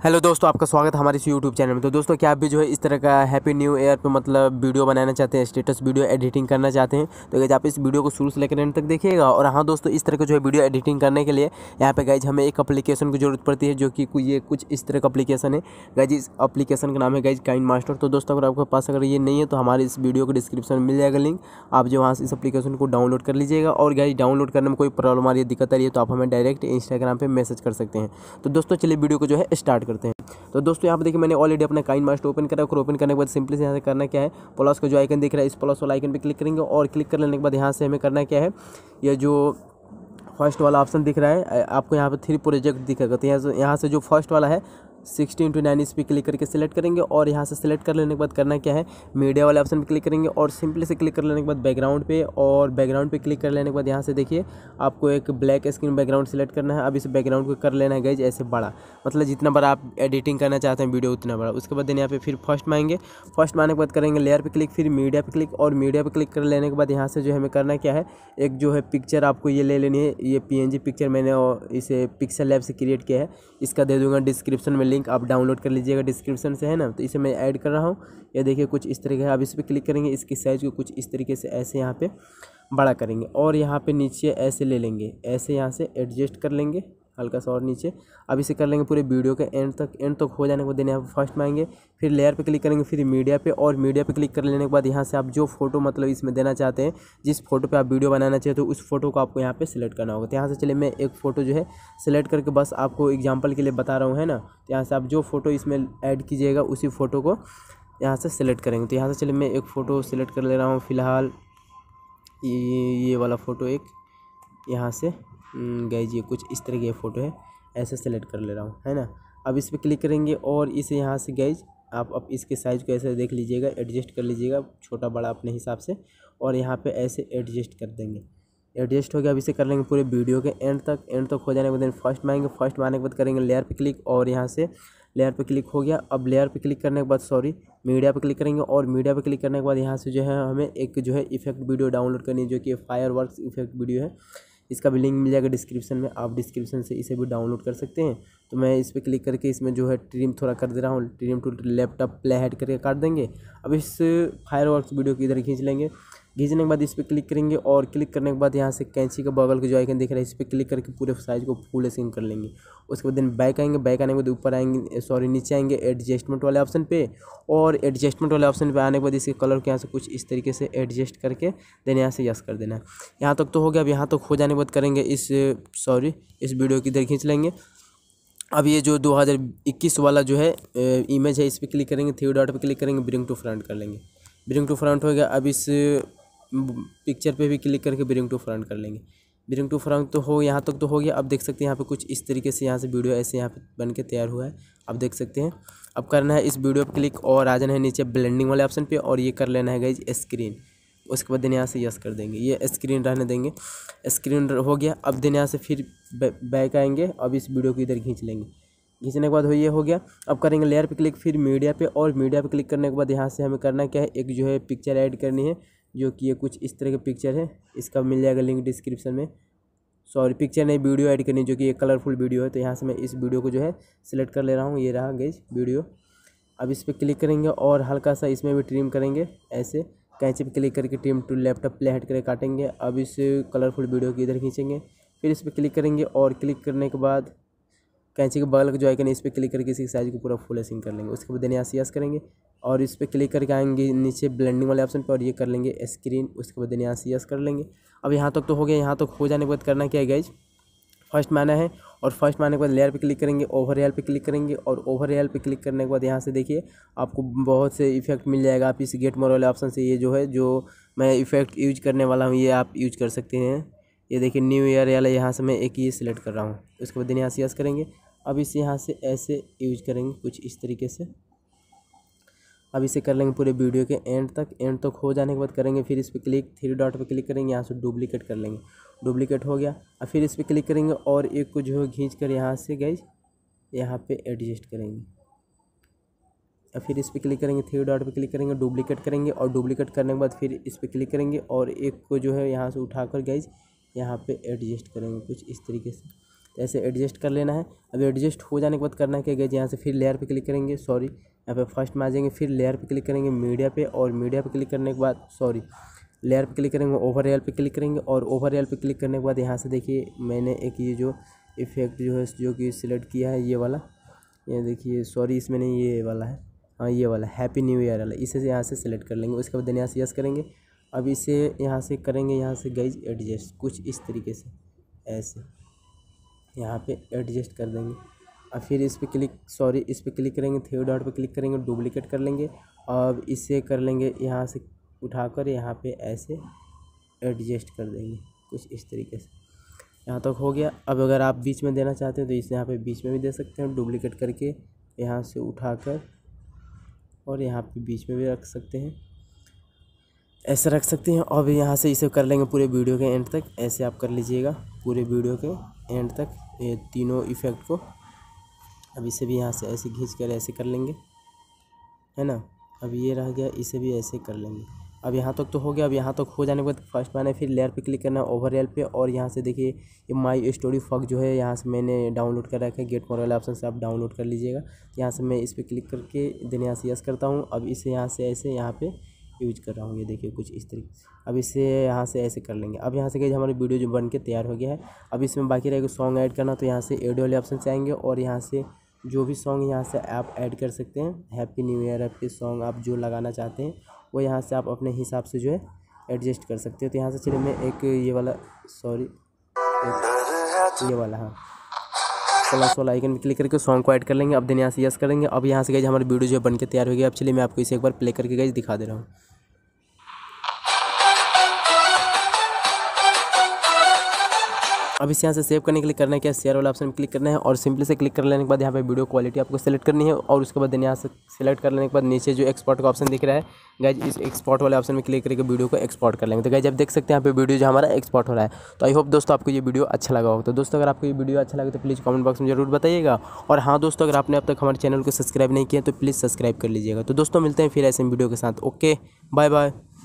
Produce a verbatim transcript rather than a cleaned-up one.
Hello दोस्तों, आपका स्वागत है हमारे इस यूट्यूब चैनल में। तो दोस्तों, क्या आप भी जो है इस तरह का हैप्पी न्यू ईयर पे मतलब वीडियो बनाना चाहते हैं, स्टेटस वीडियो एडिटिंग करना चाहते हैं, तो गाइज आप इस वीडियो को शुरू से लेकर एंड तक देखिएगा। और हाँ दोस्तों, इस तरह का जो है वीडियो एडिटिंग करने के लिए यहाँ पे गाइज हमें एक एप्लीकेशन की जरूरत पड़ती है, जो कि ये कुछ इस तरह का एप्लीकेशन है। गाइज इस एप्लीकेशन का नाम है गाइज काइनमास्टर। तो दोस्तों, अगर आपके पास अगर ये नहीं है तो हमारे इस वीडियो को डिस्क्रिप्शन में मिल जाएगा लिंक, आप जो वहाँ से इस एप्लीकेशन को डाउनलोड कर लीजिएगा। और गाइज डाउनलोड करने में कोई प्रॉब्लम आ रही है, दिक्कत आ रही है, तो आप हमें डायरेक्ट इंस्टाग्राम पर मैसेज कर सकते हैं। तो दोस्तों चलिए वीडियो को जो है स्टार्ट करते हैं। तो दोस्तों यहाँ पे देखिए, मैंने ऑलरेडी अपना काइनमास्टर ओपन करा है। ओपन करने के बाद सिंपली से यहाँ से करना क्या है, प्लस का जो आइकन दिख रहा है, इस प्लस वाला आइकन पे क्लिक करेंगे। और क्लिक कर लेने के बाद यहाँ से हमें करना क्या है, ये जो फर्स्ट वाला ऑप्शन दिख रहा है आपको, यहाँ पे थ्री प्रोजेक्ट दिखेगा। तो यहाँ से यहाँ से जो फर्स्ट वाला है सिक्सटीन टू नाइन इस पर क्लिक करके सिलेक्ट करेंगे। और यहाँ से सिलेक्ट कर लेने के बाद करना क्या है, मीडिया वाले ऑप्शन पे क्लिक करेंगे। और सिंपली से क्लिक कर लेने के बाद बैकग्राउंड पे, और बैकग्राउंड पे क्लिक कर लेने के बाद यहाँ से देखिए आपको एक ब्लैक स्क्रीन बैकग्राउंड सेलेक्ट करना है। अब इस बैकग्राउंड को कर लेना है गाइज ऐसे बड़ा, मतलब जितना बड़ा आप एडिटिंग करना चाहते हैं वीडियो उतना बड़ा। उसके बाद यहाँ पे फिर फर्स्ट में आएंगे, फर्स्ट में आने के बाद करेंगे लेयर पे क्लिक, फिर मीडिया पे क्लिक। और मीडिया पे क्लिक कर लेने के बाद यहाँ से जो हमें करना क्या है, एक जो है पिक्चर आपको ये ले लेनी है। ये पीएनजी पिक्चर मैंने इसे पिक्सल लैब से क्रिएट किया है, इसका दे दूंगा डिस्क्रिप्शन में लिंक, आप डाउनलोड कर लीजिएगा डिस्क्रिप्शन से, है ना। तो इसे मैं ऐड कर रहा हूँ। ये देखिए कुछ इस तरीके का, अब इस पर क्लिक करेंगे, इसकी साइज़ को कुछ इस तरीके से ऐसे यहाँ पे बड़ा करेंगे। और यहाँ पे नीचे ऐसे ले लेंगे, ऐसे यहाँ से एडजस्ट कर लेंगे हल्का सा और नीचे। अब इसे कर लेंगे पूरे वीडियो के एंड तक। एंड तक हो जाने के बाद यहाँ पे फर्स्ट में आएंगे, फिर लेयर पे क्लिक करेंगे, फिर मीडिया पे। और मीडिया पे क्लिक कर लेने के बाद यहाँ से आप जो फोटो मतलब इसमें देना चाहते हैं, जिस फोटो पे आप वीडियो बनाना चाहते हो, उस फोटो को आपको यहाँ पे सिलेक्ट करना होगा। तो यहाँ से चलिए मैं एक फ़ोटो जो है सिलेक्ट करके बस आपको एग्जाम्पल के लिए बता रहा हूँ, है ना। तो यहाँ से आप जो फोटो इसमें ऐड कीजिएगा उसी फोटो को यहाँ से सिलेक्ट करेंगे। तो यहाँ से चलिए मैं एक फ़ोटो सिलेक्ट कर ले रहा हूँ फ़िलहाल, ये ये वाला फ़ोटो एक यहाँ से गाइज ये कुछ इस तरह की फ़ोटो है, ऐसे सेलेक्ट कर ले रहा हूँ, है ना। अब इस पर क्लिक करेंगे और इसे यहाँ से गाइज आप अब इसके साइज़ को ऐसे देख लीजिएगा, एडजस्ट कर लीजिएगा छोटा बड़ा अपने हिसाब से। और यहाँ पे ऐसे एडजस्ट कर देंगे, एडजस्ट हो गया। अब इसे कर लेंगे पूरे वीडियो के एंड तक। एंड तक हो जाने के बाद फर्स्ट में आएंगे, फर्स्ट में आने के बाद करेंगे लेयर पे क्लिक। और यहाँ से लेयर पे क्लिक हो गया। अब लेयर पे क्लिक करने के बाद सॉरी मीडिया पे क्लिक करेंगे। और मीडिया पे क्लिक करने के बाद यहाँ से जो है हमें एक जो है इफेक्ट वीडियो डाउनलोड करनी है, जो कि फायरवर्क्स इफेक्ट वीडियो है। इसका भी लिंक मिल जाएगा डिस्क्रिप्शन में, आप डिस्क्रिप्शन से इसे भी डाउनलोड कर सकते हैं। तो मैं इस पर क्लिक करके इसमें जो है ट्रिम थोड़ा कर दे रहा हूँ, trim to laptop play head करके काट देंगे। अब इस फायरवर्क्स वीडियो को इधर खींच लेंगे। खींचने के बाद इस पर क्लिक करेंगे। और क्लिक करने के बाद यहाँ से कैंची का बगल के जो आइकन दिख रहा है, इस पर क्लिक करके पूरे साइज को फुल स्क्रीन कर लेंगे। उसके बाद दिन बैक आएंगे, बैक आने के बाद ऊपर आएंगे सॉरी नीचे आएंगे एडजस्टमेंट वाले ऑप्शन पे। और एडजस्टमेंट वाले ऑप्शन पे आने के बाद इसके कलर को यहाँ से कुछ इस तरीके से एडजस्ट करके देन यहाँ से यस कर देना है। यहाँ तक तो हो गया। अब यहाँ तक हो जाने के बाद करेंगे इस सॉरी इस वीडियो की इधर खींच लेंगे। अब ये जो दो हज़ार इक्कीस वाला जो है इमेज है, इस पर क्लिक करेंगे, थ्री डॉट पे क्लिक करेंगे, ब्रिंग टू फ्रंट कर लेंगे। ब्रिंग टू फ्रंट हो गया। अब इस पिक्चर पे भी क्लिक करके ब्रिंग टू फ्रंट कर लेंगे। ब्रिंग टू फ्रंट तो हो, यहाँ तक तो हो गया। अब देख सकते हैं यहाँ पे कुछ इस तरीके से यहाँ से वीडियो ऐसे यहाँ पे बन के तैयार हुआ है, आप देख सकते हैं। अब करना है इस वीडियो पे क्लिक और आ जाना है नीचे ब्लेंडिंग वाले ऑप्शन पे, और ये कर लेना है गाइज स्क्रीन। उसके बाद दिन यहाँ से यस कर देंगे, ये स्क्रीन रहने देंगे। स्क्रीन हो गया। अब दिन यहाँ से फिर बैक आएंगे। अब इस वीडियो को इधर खींच लेंगे। खींचने के बाद हो ये हो गया। अब करेंगे लेयर पे क्लिक, फिर मीडिया पे। और मीडिया पे क्लिक करने के बाद यहाँ से हमें करना क्या है, एक जो है पिक्चर ऐड करनी है, जो कि ये कुछ इस तरह के पिक्चर है। इसका मिल जाएगा लिंक डिस्क्रिप्शन में। सॉरी पिक्चर नहीं, वीडियो ऐड करनी है, जो कि एक कलरफुल वीडियो है। तो यहाँ से मैं इस वीडियो को जो है सिलेक्ट कर ले रहा हूँ, ये रहा गाइस वीडियो। अब इस पर क्लिक करेंगे और हल्का सा इसमें भी ट्रिम करेंगे, ऐसे कैंची पे क्लिक करके trim to laptop play head करके काटेंगे। अब इस कलरफुल वीडियो की इधर खींचेंगे, फिर इस पर क्लिक करेंगे। और क्लिक करने के बाद कैंची के बगल का जो आइकन है, इस पर क्लिक करके इसी साइज को पूरा फुल स्क्रीन कर लेंगे। उसके बाद यहाँ से यस करेंगे और इस पर क्लिक करके आएंगे नीचे ब्लेंडिंग वाले ऑप्शन पर, और ये कर लेंगे स्क्रीन। उसके बाद यहाँ से यस कर लेंगे। अब यहाँ तक तो हो गया। यहाँ तक हो जाने के बाद करना क्या है गाइज, फर्स्ट में आना है। और फर्स्ट में आने के बाद लेयर पे क्लिक करेंगे, ओवरऑल पे क्लिक करेंगे। और ओवरऑल पे क्लिक करने के बाद यहाँ से देखिए आपको बहुत से इफेक्ट मिल जाएगा। आप इस गेट मोर वाले ऑप्शन से ये जो है जो मैं इफेक्ट यूज करने वाला हूँ, ये आप यूज कर सकते हैं। ये देखिए न्यू ईयर वाला, यहाँ से मैं एक ये सिलेक्ट कर रहा हूँ। उसके बाद यहाँ से यस करेंगे। अब इसे यहाँ से ऐसे यूज करेंगे कुछ इस तरीके से। अब इसे कर लेंगे पूरे वीडियो के एंड तक। एंड तक हो जाने के बाद करेंगे फिर इस पर क्लिक, थ्री डॉट पे क्लिक करेंगे, यहाँ से डुप्लीकेट कर लेंगे। डुप्लीकेट हो गया। अब फिर इस पर क्लिक करेंगे और एक को जो है खींच कर यहाँ से गाइज यहाँ पे एडजस्ट करेंगे। अब फिर इस पर क्लिक करेंगे, थ्री डॉट पे क्लिक करेंगे, डुप्लीकेट करेंगे। और डुप्लीकेट करने के बाद फिर इस पर क्लिक करेंगे और एक को जो है यहाँ से उठाकर गाइज यहाँ पे एडजस्ट करेंगे कुछ इस तरीके से। तो ऐसे एडजस्ट कर लेना है। अब एडजस्ट हो जाने के बाद करना क्या गया, यहाँ से फिर लेयर पे क्लिक करेंगे, सॉरी यहाँ पे फर्स्ट में आ जाएंगे, फिर लेयर पे क्लिक करेंगे मीडिया पे, और मीडिया पे क्लिक करने के बाद सॉरी लेयर पे क्लिक करेंगे, ओवरऑल पे क्लिक करेंगे, और ओवरऑल पे क्लिक करने के बाद यहाँ से देखिए मैंने एक ये जो इफेक्ट जो है जो कि सिलेक्ट किया है ये वाला, ये देखिए सॉरी इसमें नहीं ये वाला है, हाँ ये वाला हैप्पी न्यू ईयर वाला, इसे यहाँ से सिलेक्ट कर लेंगे। उसके बाद यहाँ से यस करेंगे। अब इसे यहाँ से करेंगे यहाँ से गाइज एडजस्ट कुछ इस तरीके से, ऐसे यहाँ पे एडजस्ट कर देंगे। अब फिर इस पर क्लिक सॉरी इस पर क्लिक करेंगे, थ्री डॉट पे क्लिक करेंगे, डुप्लीकेट कर लेंगे। अब इसे कर लेंगे यहाँ से उठाकर यहाँ पे ऐसे एडजस्ट कर देंगे कुछ इस तरीके से। यहाँ तक हो गया। अब अगर आप बीच में देना चाहते हैं तो इसे यहाँ पे बीच में भी दे सकते हैं, डुप्लीकेट करके यहाँ से उठाकर और यहाँ पे बीच में भी रख सकते हैं, ऐसे रख सकते हैं। और यहाँ से इसे कर लेंगे पूरे वीडियो के एंड तक, ऐसे आप कर लीजिएगा पूरे वीडियो के एंड तक ये तीनों इफ़ेक्ट को। अब इसे भी यहाँ से ऐसे खींच कर ऐसे कर लेंगे, है ना। अब ये रह गया, इसे भी ऐसे कर लेंगे। अब यहाँ तक तो हो गया। अब यहाँ तक हो जाने के बाद फर्स्ट में आना है, फिर लेयर पे क्लिक करना है, ओवरऑल पे, और यहाँ से देखिए ये माई स्टोरी फॉग जो है यहाँ से मैंने डाउनलोड कर रखा है, गेट मोर वाले ऑप्शन से आप डाउनलोड कर लीजिएगा। यहाँ से मैं इस पर क्लिक करके देन यहाँ से यस करता हूँ। अब इसे यहाँ से ऐसे यहाँ पे यूज कर रहा हूँ, ये देखिए कुछ इस तरीके से। अब इसे यहाँ से ऐसे कर लेंगे। अब यहाँ से गई हमारी वीडियो जो बन के तैयार हो गया है। अब इसमें बाकी रहेगा सॉन्ग ऐड करना, तो यहाँ से एड वाले ऑप्शन से आएंगे और यहाँ से जो भी सॉन्ग यहाँ से आप ऐड कर सकते हैं, happy new year happy song आप जो लगाना चाहते हैं वो यहाँ से आप अपने हिसाब से जो है एडजस्ट कर सकते हो। तो यहाँ से चलिए मैं एक ये वाला सॉरी ये वाला हाँ प्लस वाला आइकन में क्लिक करके सॉन्ग को ऐड कर लेंगे। अब देन यहाँ से यस करेंगे। अब यहाँ से गाइस हमारी वीडियो जो बन के तैयार हो गई। अब चलिए मैं आपको इसे एक बार प्ले करके गाइस दिखा दे रहा हूँ। अब इस यहाँ से सेव करने के लिए करना है क्या, शेयर वाला ऑप्शन में क्लिक करना है और सिंपली से क्लिक कर लेने के बाद यहाँ पे वीडियो क्वालिटी आपको सेलेक्ट करनी है। और उसके बाद यहाँ से सिलेक्ट कर लेने के बाद नीचे जो एक्सपोर्ट का ऑप्शन दिख रहा है गाइज, इस एक्सपोर्ट वाले ऑप्शन में क्लिक करके वीडियो को एक्सपोर्ट कर लेंगे। तो गाइज आप देख सकते हैं यहाँ पे वीडियो जो हमारा एक्सपोर्ट हो रहा है। तो आई होप दोस्तों आपको ये वीडियो अच्छा लगा होगा। तो दोस्तों अगर आपको ये वीडियो अच्छा लगे तो प्लीज़ कमेंट बॉक्स में जरूर बताइएगा। और हाँ दोस्तों अगर आपने अब तक हमारे चैनल को सब्सक्राइब नहीं किया तो प्लीज़ सब्सक्राइब कर लीजिएगा। तो दोस्तों मिलते हैं फिर ऐसे वीडियो के साथ। Okay bye bye.